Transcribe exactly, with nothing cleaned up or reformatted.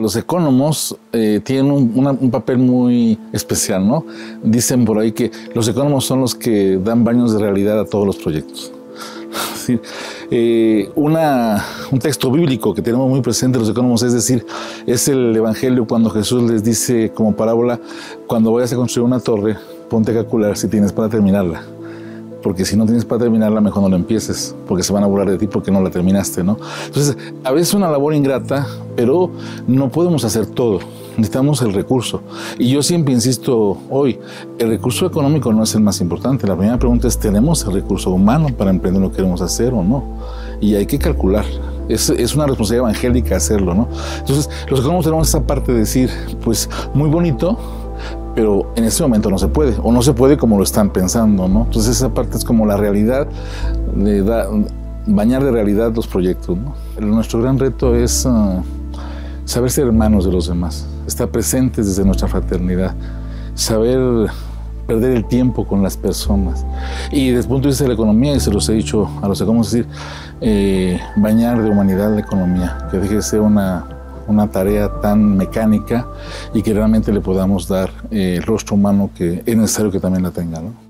los economos eh, tienen un, una, un papel muy especial, ¿no? Dicen por ahí que los economos son los que dan baños de realidad a todos los proyectos. Sí. Eh, una, un texto bíblico que tenemos muy presente los economos, es decir, es el Evangelio cuando Jesús les dice como parábola: cuando vayas a construir una torre, ponte a calcular si tienes para terminarla. Porque si no tienes para terminarla, mejor no la empieces, porque se van a burlar de ti porque no la terminaste, ¿no? Entonces, a veces es una labor ingrata, pero no podemos hacer todo. Necesitamos el recurso. Y yo siempre insisto hoy, el recurso económico no es el más importante. La primera pregunta es, ¿tenemos el recurso humano para emprender lo que queremos hacer o no? Y hay que calcular. Es, es una responsabilidad evangélica hacerlo, ¿no? Entonces, los economos tenemos esa parte de decir, pues, muy bonito, pero en este momento no se puede, o no se puede como lo están pensando, ¿no? Entonces esa parte es como la realidad, de da, bañar de realidad los proyectos, ¿no? Nuestro gran reto es uh, saber ser hermanos de los demás, estar presentes desde nuestra fraternidad, saber perder el tiempo con las personas. Y desde el punto de vista de la economía, y se los he dicho a los economos, es decir, eh, bañar de humanidad la economía, que deje de ser una... una tarea tan mecánica y que realmente le podamos dar eh, el rostro humano que es necesario que también la tenga, ¿no?